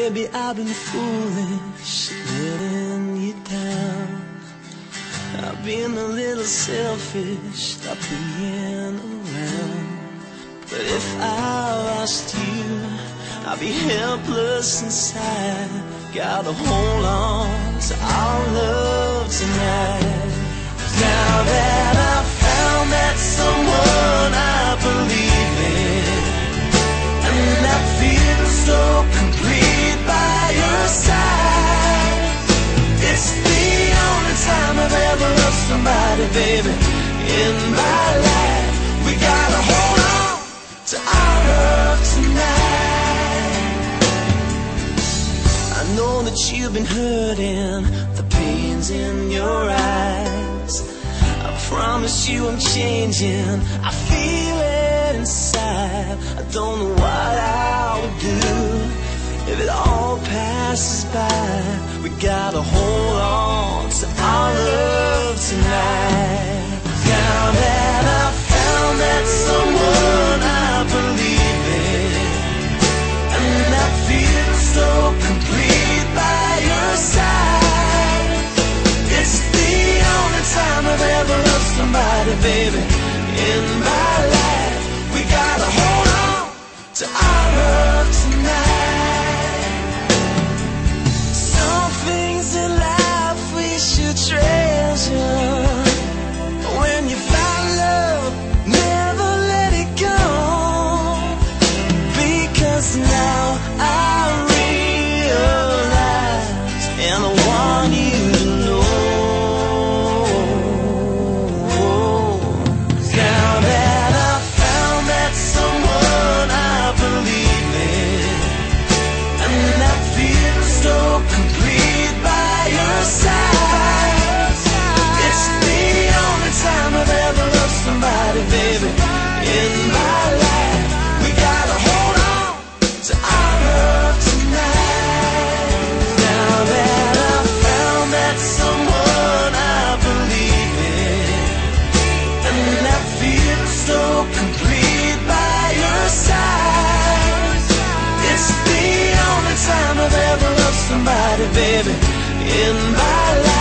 Baby, I've been foolish, letting you down. I've been a little selfish, stop being around. But if I lost you, I'd be helpless inside. Gotta hold on to our love tonight. Now that I've found that someone I believe in, and I feel so complete by your side. It's the only time I've ever loved somebody, baby, in my life. We gotta hold on to our love tonight. I know that you've been hurting, the pain's in your eyes. I promise you I'm changing, I feel it inside. I don't know what I would do if it all passes by. We gotta hold on to our love tonight. Now that I've found that someone I believe in, and I feel so complete by your side. It's the only time I've ever loved somebody, baby, in my life. We gotta hold on to our love tonight. Some things in life we should treasure. When you find love, never let it go, because now I realize, and I want you to know. Now that I've found that someone I believe in, and I feel so complete by your side. It's the only time I've ever loved somebody, baby, in my life. We gotta hold on to our love tonight. Now that I've found that someone I believe in, and I feel so complete by your side. It's the only time I've ever loved somebody, baby, in my life.